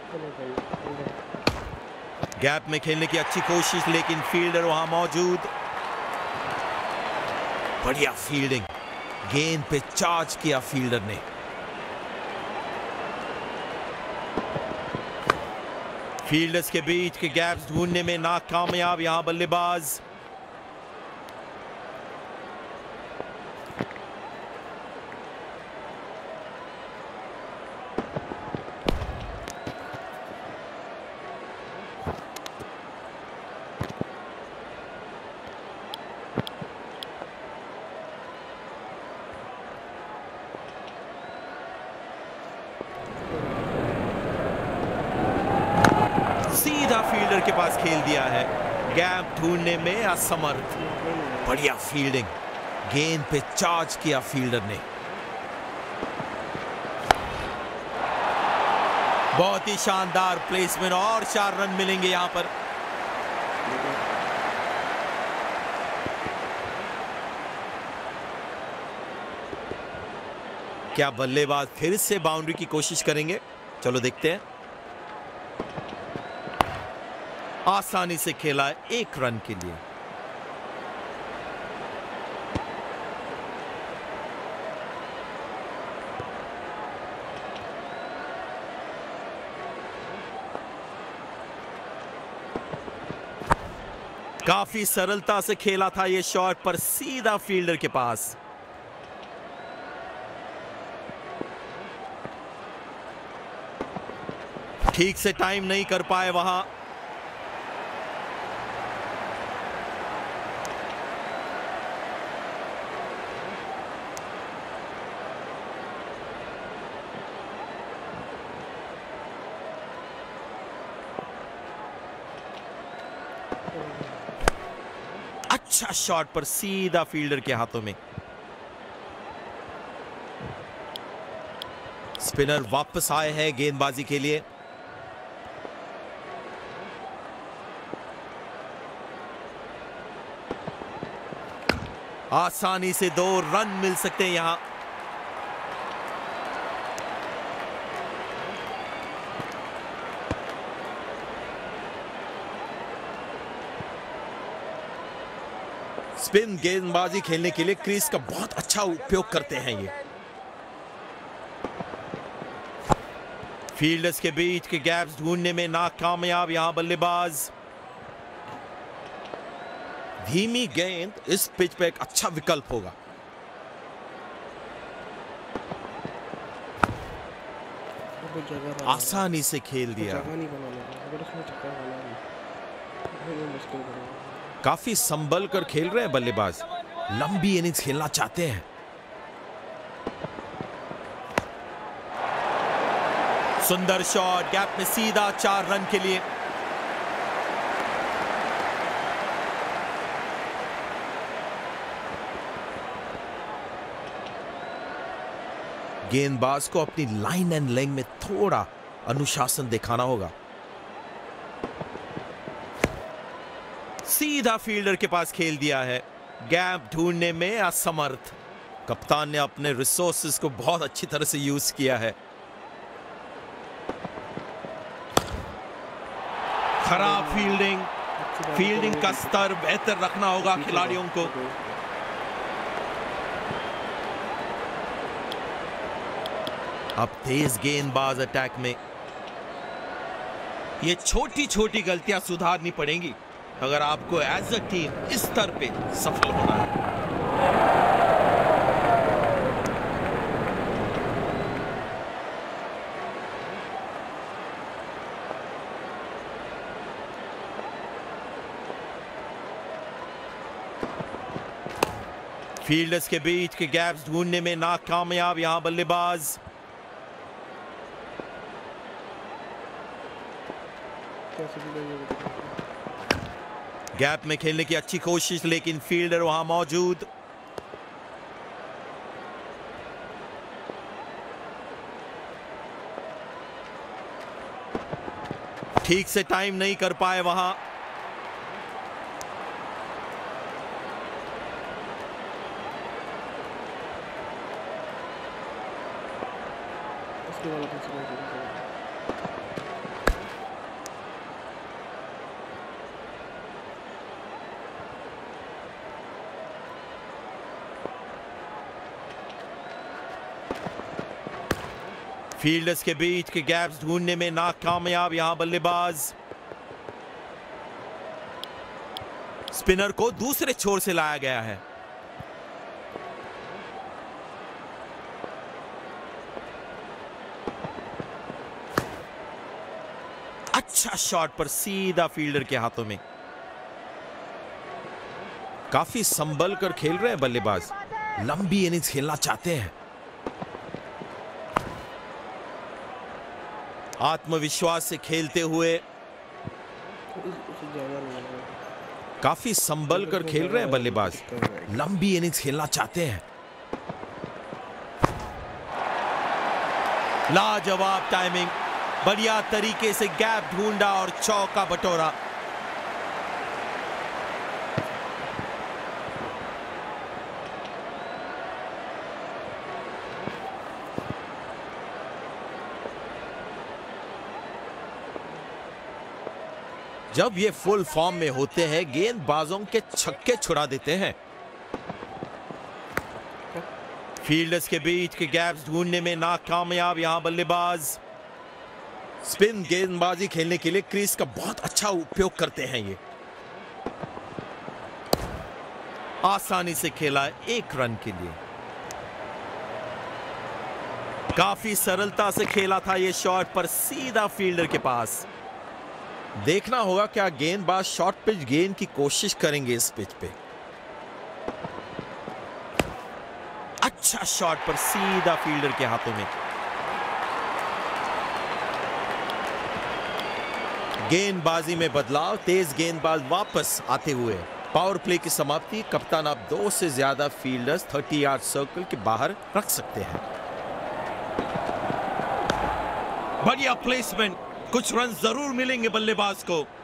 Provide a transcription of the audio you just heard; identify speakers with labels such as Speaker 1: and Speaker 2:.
Speaker 1: Gap में खेलने की अच्छी कोशिश, लेकिन फील्डर वहां मौजूद। बढ़िया फील्डिंग, गेंद पे चार्ज किया फील्डर ने। फील्डर्स के बीच के गैप्स ढूंढने में नाकामयाब यहां बल्लेबाज। सीधा फील्डर के पास खेल दिया है, गैप ढूंढने में असमर्थ। बढ़िया फील्डिंग, गेंद पे चार्ज किया फील्डर ने। बहुत ही शानदार प्लेसमेंट, और 4 रन मिलेंगे यहां पर। क्या बल्लेबाज फिर से बाउंड्री की कोशिश करेंगे? चलो देखते हैं। आसानी से खेला है 1 रन के लिए। काफी सरलता से खेला था यह शॉट, पर सीधा फील्डर के पास। ठीक से टाइम नहीं कर पाए वहां। अच्छा शॉट, पर सीधा फील्डर के हाथों में। स्पिनर वापस आए हैं गेंदबाजी के लिए। आसानी से 2 रन मिल सकते हैं यहां। स्पिन गेंदबाजी खेलने के लिए क्रीज का बहुत अच्छा उपयोग करते हैं ये। फील्डर्स के बीच के गैप्स ढूंढने में नाकामयाब यहां बल्लेबाज। धीमी गेंद इस पिच पे एक अच्छा विकल्प होगा। आसानी से खेल दिया। काफी संभल कर खेल रहे हैं बल्लेबाज, लंबी इनिंग्स खेलना चाहते हैं। सुंदर शॉट, गैप में सीधा 4 रन के लिए। गेंदबाज को अपनी लाइन एंड लेंथ में थोड़ा अनुशासन दिखाना होगा। सीधा फील्डर के पास खेल दिया है, गैप ढूंढने में असमर्थ। कप्तान ने अपने रिसोर्सेज को बहुत अच्छी तरह से यूज किया है। खराब फील्डिंग का स्तर बेहतर रखना होगा खिलाड़ियों को। अब तेज गेंदबाज अटैक में। ये छोटी छोटी गलतियां सुधारनी पड़ेंगी अगर आपको एज अ टीम इस स्तर पे सफल होना है। फील्डर्स के बीच के गैप्स ढूंढने में नाकामयाब यहां बल्लेबाज। गैप में खेलने की अच्छी कोशिश, लेकिन फील्डर वहां मौजूद। ठीक से टाइम नहीं कर पाए वहां। फील्डर्स के बीच के गैप्स ढूंढने में नाकामयाब यहां बल्लेबाज। स्पिनर को दूसरे छोर से लाया गया है। अच्छा शॉट पर सीधा फील्डर के हाथों में। काफी संभल कर खेल रहे हैं बल्लेबाज, लंबी इनिंग्स खेलना चाहते हैं। आत्मविश्वास से खेलते हुए काफी संभल कर खेल रहे हैं बल्लेबाज, लंबी इनिंग्स खेलना चाहते हैं। लाजवाब टाइमिंग, बढ़िया तरीके से गैप ढूंढा और चौका बटोरा। जब ये फुल फॉर्म में होते हैं गेंदबाजों के छक्के छुड़ा देते हैं। फील्डर्स के बीच के गैप्स ढूंढने में नाकामयाब यहां बल्लेबाज। स्पिन गेंदबाजी खेलने के लिए क्रीज का बहुत अच्छा उपयोग करते हैं ये। आसानी से खेला एक रन के लिए। काफी सरलता से खेला था ये शॉट पर सीधा फील्डर के पास। देखना होगा क्या गेंदबाज शॉर्ट पिच गेंद की कोशिश करेंगे इस पिच पे। अच्छा शॉट पर सीधा फील्डर के हाथों में। गेंदबाजी में बदलाव, तेज गेंदबाज वापस आते हुए पावर प्ले की समाप्ति। कप्तान अब 2 से ज्यादा फील्डर्स 30 यार्ड सर्कल के बाहर रख सकते हैं। बढ़िया प्लेसमेंट, कुछ रन जरूर मिलेंगे बल्लेबाज को।